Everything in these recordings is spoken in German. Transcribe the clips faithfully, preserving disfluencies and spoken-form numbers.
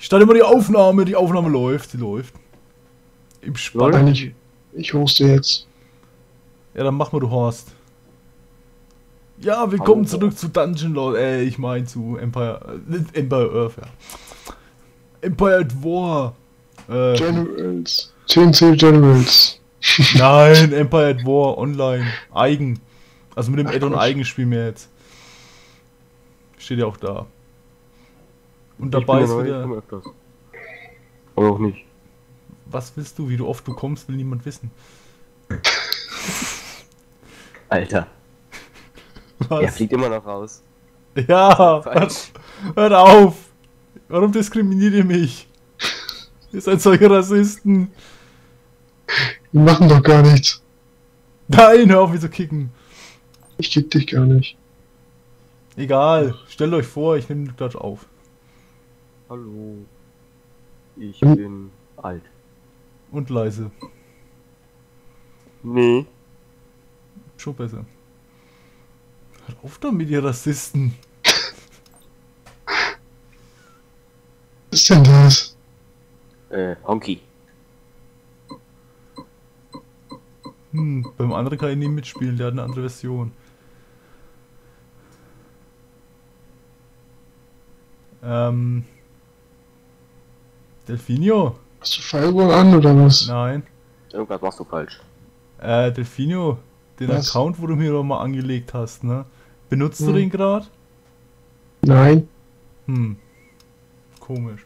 Ich starte immer die Aufnahme, die Aufnahme läuft, die läuft. Im Spann. Ich, ich hoste jetzt. Ja, dann mach mal, du Horst. Ja, willkommen Hallo. zurück zu Dungeon Lord, äh, ich meine zu Empire, äh, Empire Earth, ja. Empire at War. Äh, Generals. T N C Generals. nein, Empire at War, online, eigen. Also mit dem Ach, Add-on Gott. eigen spielen wir jetzt. Steht ja auch da. Und Ich dabei bin ist ja neu, ich wieder... komme öfters. Aber auch nicht. Was willst du? Wie du oft du kommst, will niemand wissen. Alter, Was? er fliegt immer noch raus. Ja, hört, Falsch. hört auf! Warum diskriminiert ihr mich? Ihr seid solche Rassisten. Die machen doch gar nichts. Nein, hör auf, mich zu kicken. Ich kick dich gar nicht. Egal, stellt euch vor, ich nehme gleich auf. Hallo. Ich Hm. bin alt. Und leise. Nee. Schon besser. Hört auf damit, ihr Rassisten. Was ist denn das? Äh, Honky. Hm, beim anderen kann ich nie mitspielen, der hat eine andere Version. Ähm... Delfinio? Hast du Firewall an oder was? Nein. Irgendwas machst du falsch. Äh, Delfinio, den Was? Account, wo du mir doch mal angelegt hast, ne? Benutzt du Hm. den gerade? Nein, Hm. Komisch.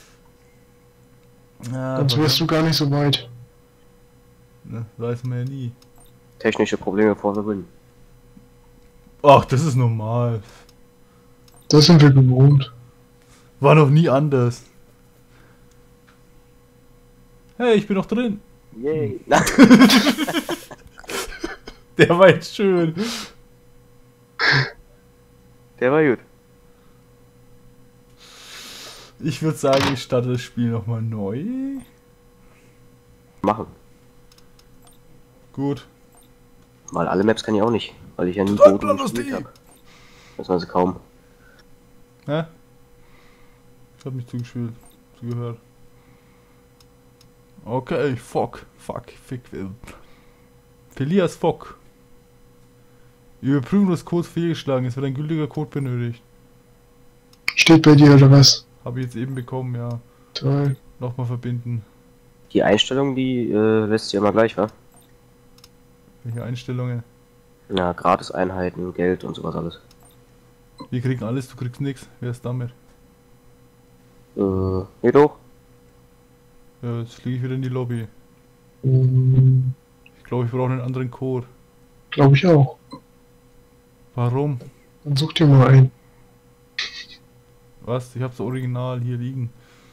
Ja, sonst aber- wärst du gar nicht so weit. Ne, weiß man ja nie. Technische Probleme vor Gewinn. Ach, das ist normal. Das sind wir gewohnt. War noch nie anders. Hey, ich bin noch drin. Yay. Der war jetzt schön. Der war gut. Ich würde sagen, ich starte das Spiel nochmal neu. Machen. Gut. Weil alle Maps kann ich auch nicht. Weil ich ja nie Total Boden lustig. gespielt habe. Beziehungsweise kaum. Hä? Ich hab nicht zugespielt. Zugehört. Okay, fuck. Fuck. Fick. Felias Fock. Überprüfung des Codes fehlgeschlagen. Es wird ein gültiger Code benötigt. Steht bei dir oder was? Habe ich jetzt eben bekommen, ja. Toll. Nochmal verbinden. Die Einstellung, die äh, lässt sich immer gleich, wa? Welche Einstellungen? Ja, Gratis-Einheiten, Geld und sowas alles. Wir kriegen alles, du kriegst nichts. Wer ist damit? Äh, geht doch. Ja, jetzt fliege ich wieder in die Lobby. Hm, Ich glaube, ich brauche einen anderen Code. Glaube ich auch. Warum? Dann such dir mal einen. Was? Ich habe das Original hier liegen.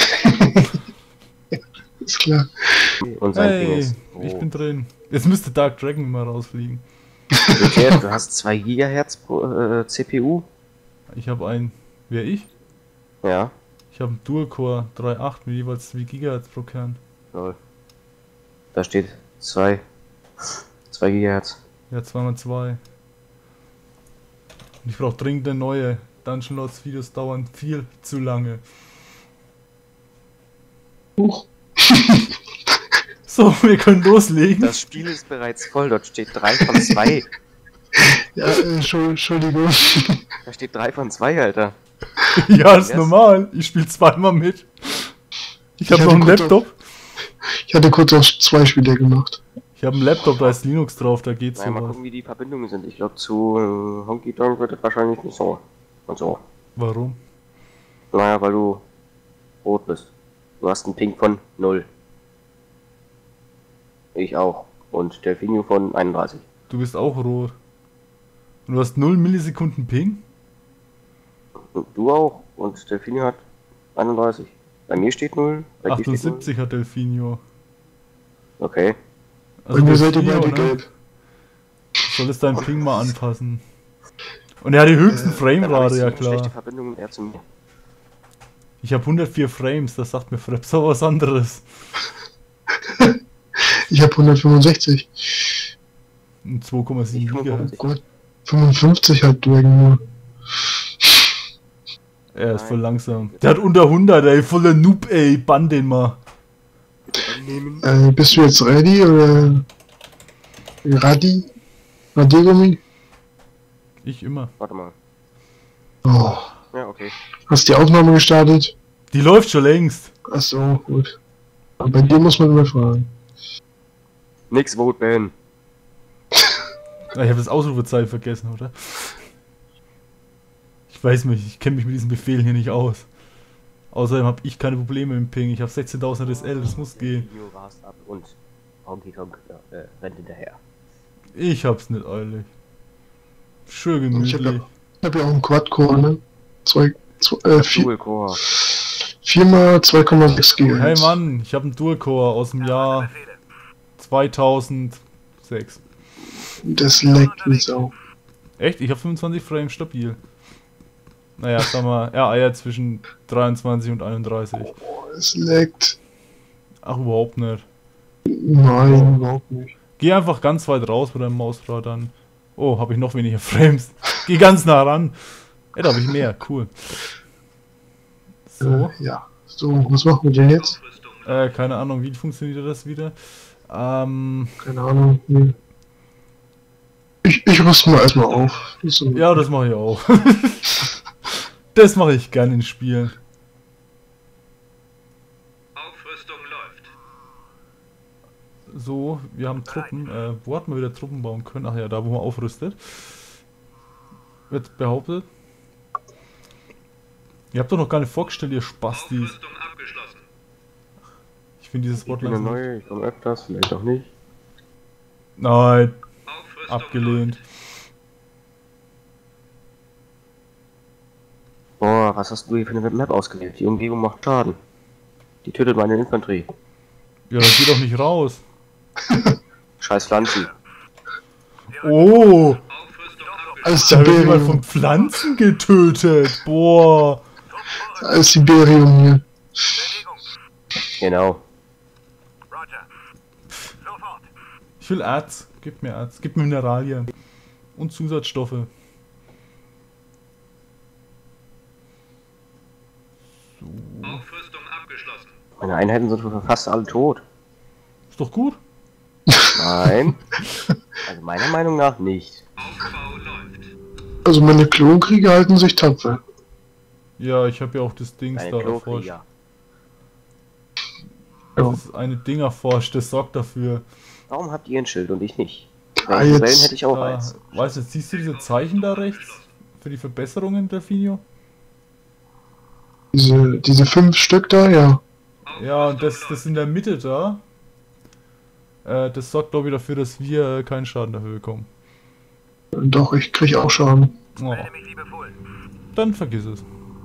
Ist klar. Und sein Ding Hey, ist. ich Oh. bin drin. Jetzt müsste Dark Dragon mal rausfliegen. Okay, du hast zwei Gigahertz pro äh, C P U. Ich habe ein... Wer ich? Ja. Ich habe einen Dual-Core drei Komma acht mit jeweils zwei Gigahertz pro Kern. Lol. Da steht zwei. zwei Gigahertz. Ja, zwei mal zwei. Und ich brauche dringend eine neue. Dungeon Lords Videos dauern viel zu lange. Huch. So, wir können loslegen. Das Spiel ist bereits voll, dort steht drei von zwei. Ja, äh, Entschuld- Entschuldigung. Da steht drei von zwei, Alter. Ja, ist Yes. normal. Ich spiele zweimal mit. Ich habe Ich noch einen hatte kurz Laptop. Ich hatte kurz auf zwei Spiele gemacht. Ich habe einen Laptop, da ist Linux drauf, da geht's Naja, mal sowas. gucken, wie die Verbindungen sind. Ich glaube, zu äh, Honky Tonk wird es wahrscheinlich nicht so. Und so. Warum? Naja, weil du rot bist. Du hast einen Ping von null. Ich auch. Und Delfinio von einunddreißig. Du bist auch rot. Und du hast null Millisekunden Ping? Und du auch. Und Delfinio hat einunddreißig. Bei mir steht null. Bei dir steht achtundsiebzig hat Delfinio. null. Okay. Also Bei mir seid ihr Delfinio, beide ne? gelb. Du solltest deinen Ping mal anpassen. Und er hat die höchsten Äh, Dann hab Framerate, ich ja so schlechte klar. Verbindungen eher zu mir. Ich habe hundertvier Frames, das sagt mir Fraps aber was anderes. Ich habe hundertfünfundsechzig. Und zwei Komma sieben Ich Gigahertz. fünfundfünfzig. Gut. fünfundfünfzig hat Dragon nur. Er ist voll langsam. Der hat unter hundert, ey, voller Noob, ey, bann den mal. Äh, bist du jetzt ready oder Radi? Radiergummi? Ich immer. Warte mal. Oh. Ja, okay. Hast die Aufnahme gestartet? Die läuft schon längst. Achso, gut. Aber bei dir muss man immer fragen. Nix Vote ban. Ah, ich habe das Ausrufezeichen vergessen, oder? Ich weiß nicht, ich kenne mich mit diesen Befehlen hier nicht aus. Außerdem habe ich keine Probleme mit dem Ping. Ich habe sechzehntausend S L, das muss gehen. Video rast ab und Honky Tonk äh, rennt hinterher. Ich hab's nicht eilig. Schön Ich hab gemütlich. ja, ich hab ja auch einen Quad-Core, ne? Zwei, zwei, äh, vier, Dual-Core. viermal zwei Komma sechs Gigahertz. Hey Mann, ich habe einen Dual-Core aus dem Jahr zweitausendsechs. Das leckt wie Sau. Echt? Ich habe fünfundzwanzig Frames stabil. Naja, sag mal, er eiert zwischen dreiundzwanzig und einunddreißig. Oh, es leckt. Ach, überhaupt nicht. Nein, überhaupt nicht. Geh einfach ganz weit raus mit deinem Mausrad dann. Oh, habe ich noch weniger Frames. Geh ganz nah ran. Ja, da habe ich mehr. Cool. So. Äh, ja. So, was machen wir denn jetzt? Äh, keine Ahnung, wie funktioniert das wieder? Ähm, Keine Ahnung. Nee. Ich, ich rüste mal erstmal auf. Das ist so- ja, das mache ich auch. Das mache ich gerne in Spielen. Aufrüstung läuft. So, wir haben Truppen. Äh, wo hat man wieder Truppen bauen können? Ach ja, da wo man aufrüstet. Wird behauptet. Ihr habt doch noch gar nicht vorgestellt, ihr Spastis. Aufrüstung abgeschlossen. Ich finde dieses Ich Wort bin eine langsam. neue, ich komme öfters, vielleicht auch nicht. Nein, Aufrüstung abgelehnt. Boah, was hast du hier für eine Map ausgewählt? Die Umgebung macht Schaden. Die tötet meine Infanterie. Ja, das geht doch nicht raus. Scheiß Pflanzen. Oh, läuft. Aufrüstung abgeschlossen. Alles da wird jemand Siberium. von Pflanzen getötet. Boah. Alles Siberium hier. Genau. Roger. Sofort. Ich will Erz. Gib mir Erz. Gib mir Mineralien. Und Zusatzstoffe. Aufrüstung abgeschlossen. Meine Einheiten sind schon fast alle tot. Ist doch gut. Nein. Also meiner Meinung nach nicht. Aufbau läuft. Also meine Klonkrieger halten sich tapfer. Ja, ich habe ja auch das Dings Deine da erforscht. Klokrieger. Ja. Das ist eine Ding erforscht, das sorgt dafür. Warum habt ihr ein Schild und ich nicht? Ah, Welche jetzt- Rebellen hätte ich auch Da, eins. weißt du, siehst du diese Zeichen da rechts? Für die Verbesserungen, Delfinio? Diese, diese fünf Stück da, ja. Ja, und das, das in der Mitte da. Äh, das sorgt, glaube ich, dafür, dass wir äh, keinen Schaden dafür bekommen. Doch, ich krieg auch Schaden. Oh, Melde mich liebevoll. dann vergiss es.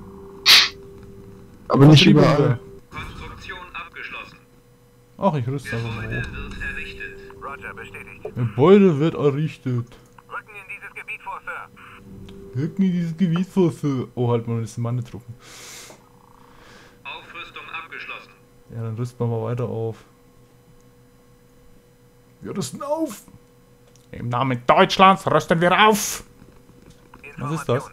Aber nicht Vertrieb überall. über. Konstruktion abgeschlossen. Ach, ich rüste einfach mal hoch. Wird errichtet. Roger, bestätigt. Gebäude wird errichtet. Rücken in dieses Gebiet vor, Sir. Rücken in dieses Gebiet vor für. Oh, halt mal, das sind meine Truppen. Aufrüstung abgeschlossen. Ja, dann rüsten wir mal weiter auf. Wir rüsten auf! Im Namen Deutschlands rüsten wir auf! Was ist das?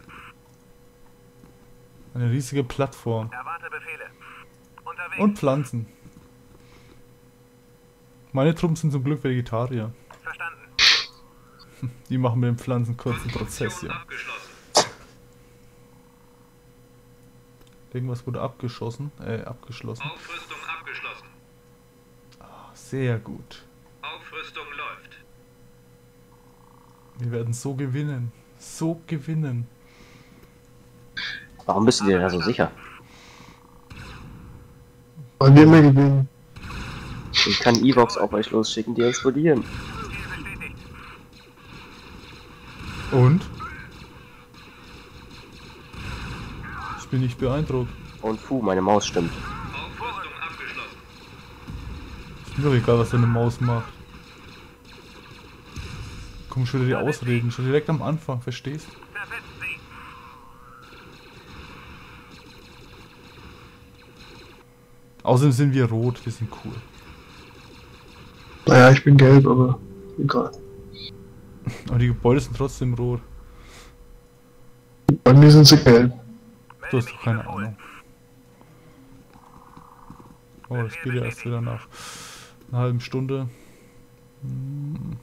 Eine riesige Plattform. Erwarte Befehle. Unterwegs. Und Pflanzen. Meine Truppen sind zum Glück Vegetarier. Verstanden. Die machen mit den Pflanzen kurzen Prozess, ja. Abgeschlossen. Irgendwas wurde abgeschossen, äh, abgeschlossen. Aufrüstung abgeschlossen. Sehr gut. Aufrüstung läuft. Wir werden so gewinnen. So gewinnen. Warum bist du dir da so sicher? Weil wir mehr gewinnen. Ich kann Evox auf euch losschicken, die explodieren. Ziel bestätigt. Und? Ich bin nicht beeindruckt. Und puh, meine Maus stimmt. Aufrüstung abgeschlossen. Ist mir doch egal, was deine Maus macht. Komm schon wieder die Ausreden, schon direkt am Anfang, verstehst? Versetzt sie. Außerdem sind wir rot, wir sind cool. Naja, ich bin gelb, aber egal. Aber die Gebäude sind trotzdem rot. Bei mir sind sie gelb. Du hast doch keine Ahnung. Oh, das geht ja erst wieder nach einer halben Stunde. Hm.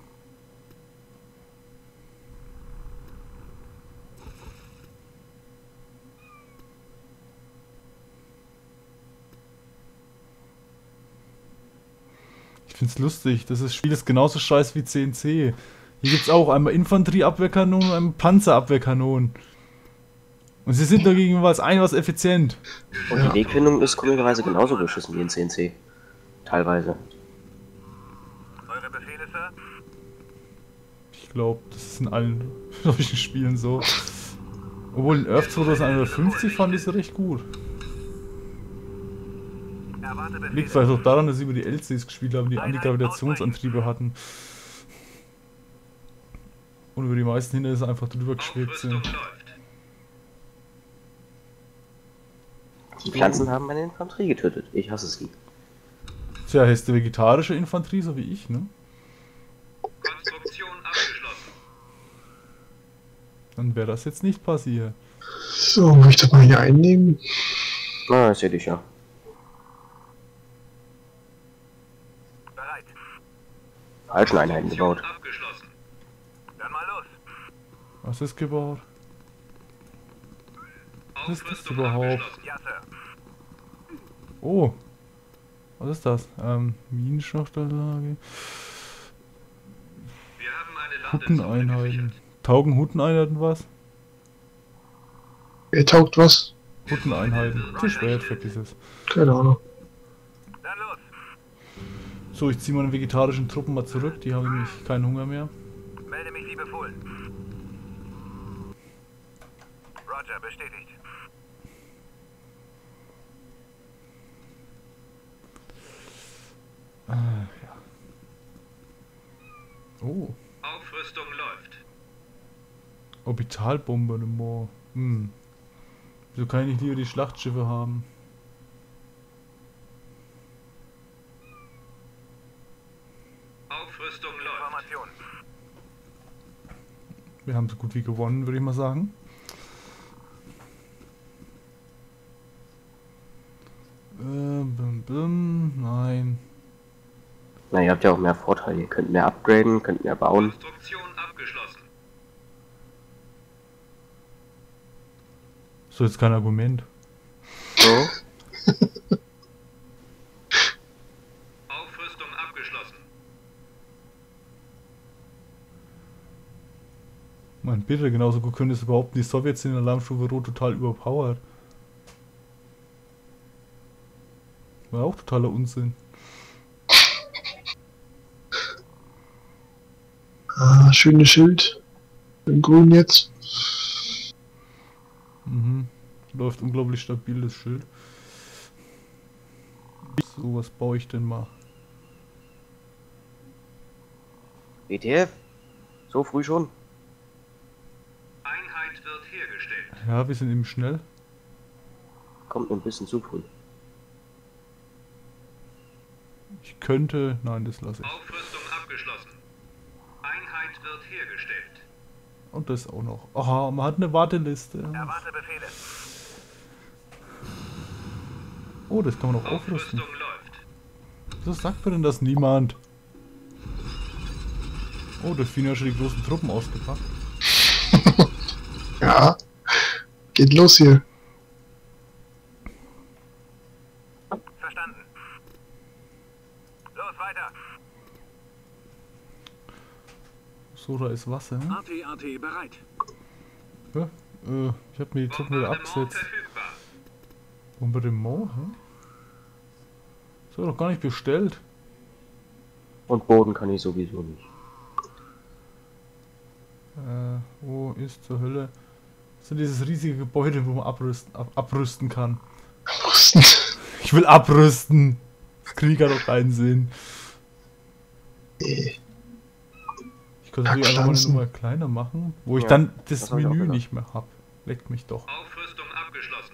Ich find's lustig, das ist- Spiel ist genauso scheiße wie C N C. Hier gibt's auch einmal Infanterieabwehrkanonen und einmal Panzerabwehrkanonen. Und sie sind dagegen jeweils ein was effizient. Und die Wegfindung ist komischerweise genauso beschissen wie in C N C. Teilweise. Eure Befehle, Sir? Ich glaube, das ist in allen solchen Spielen so. Obwohl in Earth zweitausendeinhundertfünfzig fand ich es recht gut. Erwarte Liegt Befehle. vielleicht auch daran, dass sie über die L Cs gespielt haben, die Antigravitationsantriebe hatten. Und über die meisten Hindernisse einfach drüber geschwebt Aufrüstung sind. läuft. Die Pflanzen haben meine Infanterie getötet. Ich hasse sie. Tja, hast du vegetarische Infanterie, so wie ich, ne? Konstruktion abgeschlossen. Dann wäre das jetzt nicht passiert. So, will ich das mal hier einnehmen? Na, das sehe ich ja. Bereit. Falschen Einheiten gebaut. Abgeschlossen. Dann mal los. Was ist gebaut? Was ist das Aufrüstung überhaupt? abgeschlossen. Ja, Sir. Oh. Was ist das? Ähm, Minenschachtanlage. Wir haben eine Hutteneinheiten. Landezone Taugen Hutteneinheiten was? Wer taugt was? Hutteneinheiten. Zu spät, vergiss es. Keine Ahnung. gesichert. Dann los. So, ich ziehe meine vegetarischen Truppen mal zurück. Die haben nämlich keinen Hunger mehr. Melde mich wie befohlen. Roger, bestätigt. Ah, ja. Oh. Aufrüstung läuft. Orbitalbombardement. Hm. Wieso kann ich nicht lieber die Schlachtschiffe haben? Aufrüstung läuft. Information. Wir haben so gut wie gewonnen, würde ich mal sagen. Äh, bim, bim, nein. Na, ihr habt ja auch mehr Vorteile. Ihr könnt mehr upgraden, könnt mehr bauen. Konstruktion abgeschlossen. So, jetzt kein Argument. So. Aufrüstung abgeschlossen. Mein bitte, genauso gut können es überhaupt die Sowjets in der Alarmstufe Rot total überpowered. War auch totaler Unsinn. Ah, schönes Schild. Im Grün jetzt. Mhm. Läuft unglaublich stabil, das Schild. So, was baue ich denn mal? W T F? So früh schon? Einheit wird hergestellt. Ja, wir sind eben schnell. Kommt ein bisschen zu früh. Ich könnte... Nein, das lasse ich. Aufrüstung abgeschlossen. Einheit wird hergestellt. Und das auch noch. Aha, man hat eine Warteliste. Erwarte Befehle. Oh, das kann man auch aufrüsten. Aufrüstung läuft. Wieso sagt mir denn das niemand? Oh, das Vieh hat schon die großen Truppen ausgepackt. Ja. Geht los hier. Verstanden. Los, weiter. So, da ist Wasser. A T A T bereit. Ja, äh, ich hab mir die Truppen wieder Bombardement abgesetzt. verfügbar. Bombardement, hä? Das war doch gar nicht bestellt. Und Boden kann ich sowieso nicht. Äh, wo ist zur Hölle? Das ist dieses riesige Gebäude, wo man abrüsten, ab, abrüsten kann. Rüsten. Ich will abrüsten! Das Krieg hat doch keinen Sinn. Nee. Ich könnte natürlich einfach mal eine Nummer kleiner machen, wo ich Ja, dann das, das hab ich auch Menü gedacht. nicht mehr hab. Leckt mich doch. Aufrüstung abgeschlossen.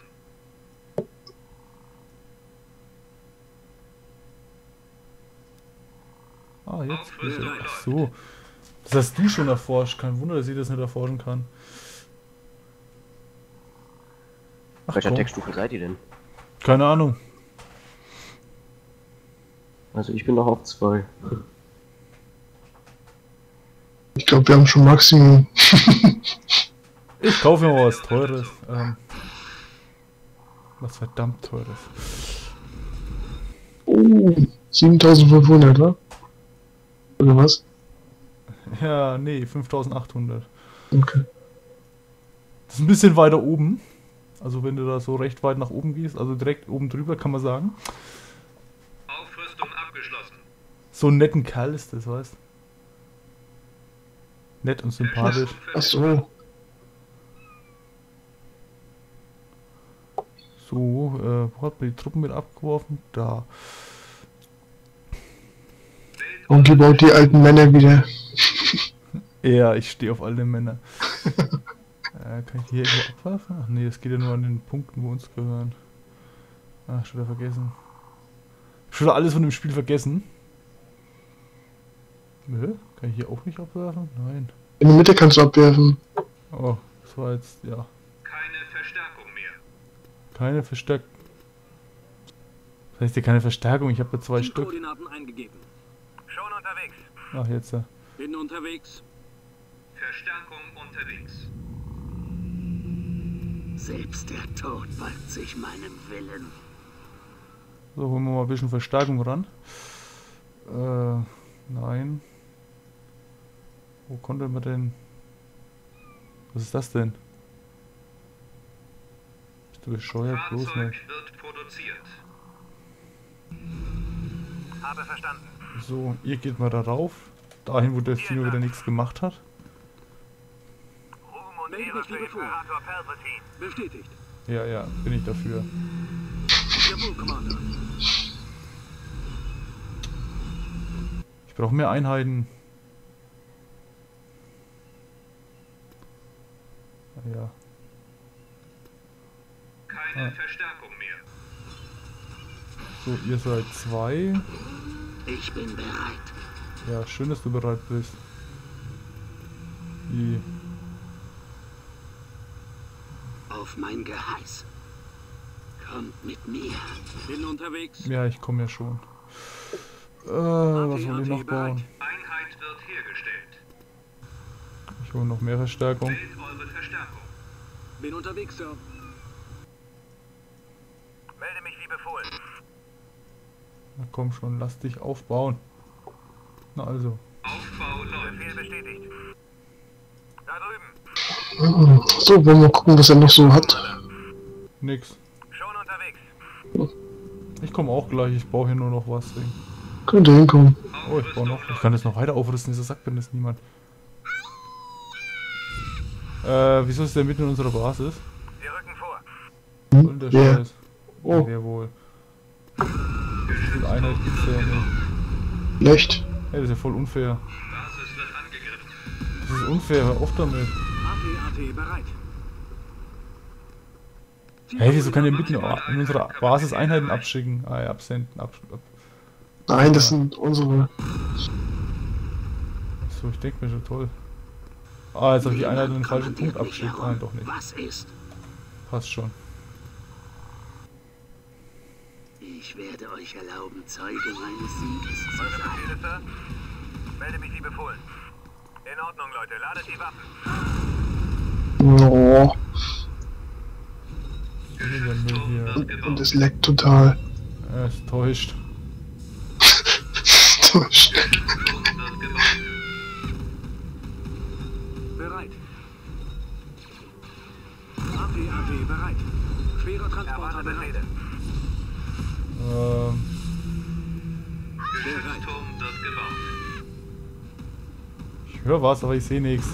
Ah, jetzt. Aufrüstung Ach läuft. so. Das hast du schon erforscht. Kein Wunder, dass ich das nicht erforschen kann. Ach, Welcher komm. Textstufe seid ihr denn? Keine Ahnung. Also ich bin noch auf zwei. Ich glaube, wir haben schon Maximum. Ich kaufe mir mal was Teures. Ähm, was verdammt Teures. Oh, siebentausendfünfhundert, wa? Oder was? Ja, nee, fünftausendachthundert. Okay. Das ist ein bisschen weiter oben. Also wenn du da so recht weit nach oben gehst, also direkt oben drüber, kann man sagen. Aufrüstung abgeschlossen. So einen netten Kerl ist das, weißt du? Nett und sympathisch. Ach so. So, äh, wo hat man die Truppen mit abgeworfen? Da. Und gebaut die alten Männer wieder. Ja, ich stehe auf alle Männer. äh, kann ich die hier irgendwo abwerfen? Ach nee, das geht ja nur an den Punkten, wo uns gehören. Ach, schon wieder vergessen. Schon wieder alles von dem Spiel vergessen. Nö, kann ich hier auch nicht abwerfen? Nein. In der Mitte kannst du abwerfen. Oh, das war jetzt, ja. Keine Verstärkung mehr. Keine Verstärkung. Das heißt ja keine Verstärkung, ich habe ja zwei Die Stück. Koordinaten eingegeben. Schon unterwegs. Ach, jetzt ja. Bin unterwegs. Verstärkung unterwegs. Selbst der Tod beugt sich meinem Willen. So, holen wir mal ein bisschen Verstärkung ran. Äh, nein. Wo konnte man denn... Was ist das denn? Bist du bescheuert? Bloß Fahrzeug nicht. wird produziert. Habe verstanden. So, ihr geht mal darauf. Dahin, wo der Fino wieder nichts gemacht hat. Ruhm und Melde Ehre mich für lieber vor. Imperator Palpatine. Bestätigt. Ja, ja, bin ich dafür. Jawohl, Commander. Ich brauche mehr Einheiten. Ja. Keine Ah. Verstärkung mehr. So, ihr seid zwei. Ich bin bereit. Ja, schön, dass du bereit bist. Die. Auf mein Geheiß. Kommt mit mir. Bin unterwegs. Ja, ich komme ja schon. Äh, was soll ich noch bauen? Einheit wird hergestellt. Ich hole noch mehr Verstärkung. Wählt eure Verstärkung. Bin unterwegs, Sir. Melde mich wie befohlen. Na komm schon, lass dich aufbauen. Na also. Aufbau läuft. Befehl bestätigt. Da drüben. So, wollen wir mal gucken, was er noch so hat. Nix. Schon unterwegs. Ich komme auch gleich, ich baue hier nur noch was. Ding. Könnte hinkommen. Oh, ich baue noch. Ich kann das noch weiter aufrüsten, dieser Sack bin das niemand. Äh, wieso ist der mitten in unserer Basis? Wir rücken vor. Was soll der Ja. Scheiß? Oh. Jawohl. Die Einheit gibt's ja nicht. Schlecht. Hey, das ist ja voll unfair. Basis wird angegriffen. Das ist unfair, hör auf damit. A T A T bereit. Hey, wieso kann der mitten in unserer Basis Einheiten abschicken? Ah ja, absenden, ab, ab. Nein, das sind unsere. So, ich denke mir schon toll. Ah, jetzt habe ich die Einheit in den falschen Punkt abgeschickt. Nein, doch nicht. Was ist? Passt schon. Ich werde euch erlauben, Zeuge meines Sieges zu Eure sein. Befehle, Sir? Melde mich wie befohlen. In Ordnung, Leute. Ladet die Waffen. Oh, Was ist denn nur hier? und, und es leckt total. Er ist täuscht. Täuscht. Turm wird gebaut. Bereit. A T A T bereit. Schwerer Transporter Erwarte bereit. Befehle. Ähm, Geschützturm wird gebaut. ich höre was, aber ich sehe nichts.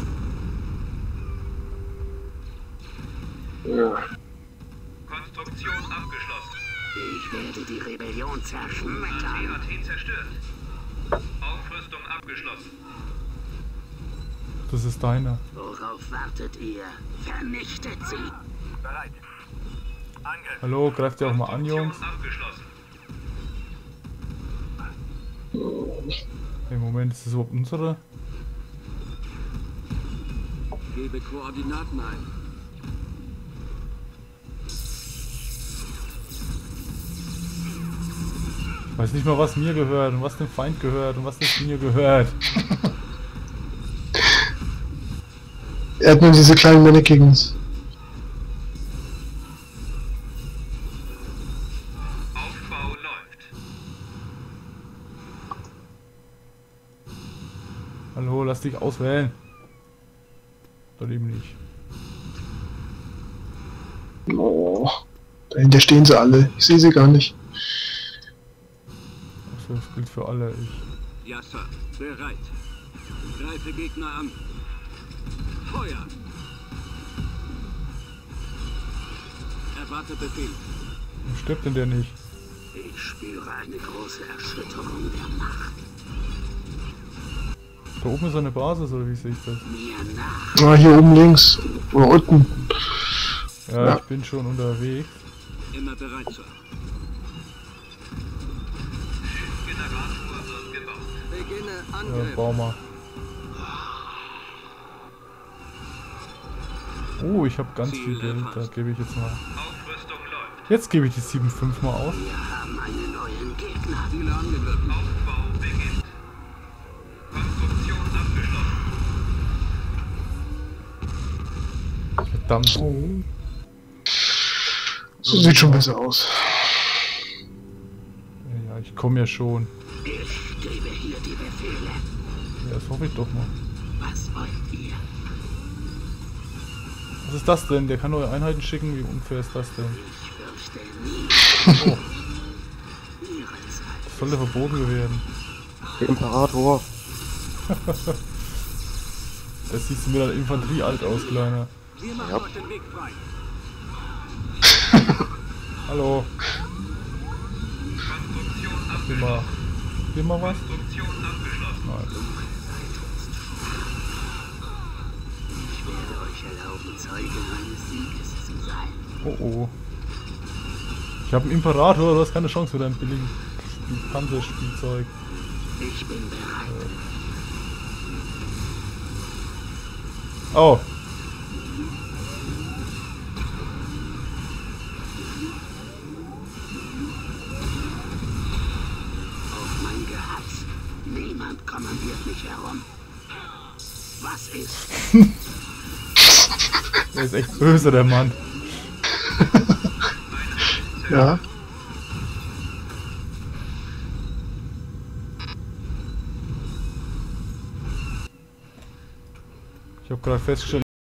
Konstruktion abgeschlossen. Ich werde die Rebellion A T zerschmettern. A T zerstört. Aufrüstung abgeschlossen. Das ist deiner. Worauf wartet ihr? Vernichtet sie. Bereit. Angriff. Hallo, greift ihr auch mal an, Jungs? Abgeschlossen. Im Moment ist das überhaupt unsere. Gebe Koordinaten ein. Ich weiß nicht mal, was mir gehört und was dem Feind gehört und was nicht mir gehört. Er hat nur diese kleinen Mannequins. Aufbau läuft. Hallo, lass dich auswählen. Oder eben nicht. Oh, dahinter stehen sie alle. Ich sehe sie gar nicht. Achso, das gilt für alle. Ich. Ja, Sir. Bereit. Greife Gegner an. Feuer! Erwarte Befehl. Warum stirbt denn der nicht? Ich spüre eine große Erschütterung der Macht. Da oben ist eine Basis, oder wie sehe ich das? Mir nach. Ah, hier oben links. Oder unten. Ja, Ja. ich bin schon unterwegs. Immer bereit, Sir. Generator wird gebaut. Beginne Ja, Angriff. bau mal. Oh, ich habe ganz viel Geld. Da gebe ich jetzt mal. Aufrüstung läuft. Jetzt gebe ich die sieben Komma fünf mal aus. Wir haben einen neuen Gegner. Ziele angegriffen. Aufbau beginnt. Konstruktion abgeschlossen. Verdammt. Oh. So sieht schon besser aus. Ja, ich komme ja schon. Ich gebe hier die Befehle. Ja, das hoffe ich doch mal. Was wollt ihr? Was ist das denn? Der kann neue Einheiten schicken? Wie unfair ist das denn? Ich fürchte nie. Oh, Ihre Zeit. das sollte verboten werden. Der Imperator. Da siehst du mir dann Infanterie alt aus, Kleiner. Wir machen Ja. euch den Weg frei. Hallo. Konstruktion Gib mal. Gib mal was? Konstruktion abgeschlossen. Nein. Ich werde euch erlauben, Zeuge meines Sieges zu sein. Oh oh. Ich habe einen Imperator, du hast keine Chance für dein billigen Spiel- Panzerspielzeug. Ich bin bereit. Oh. Auf mein Geheiß. Niemand kommandiert mich herum. Was ist? Der ist echt böse, der Mann. Ja. Ich habe gerade festgestellt,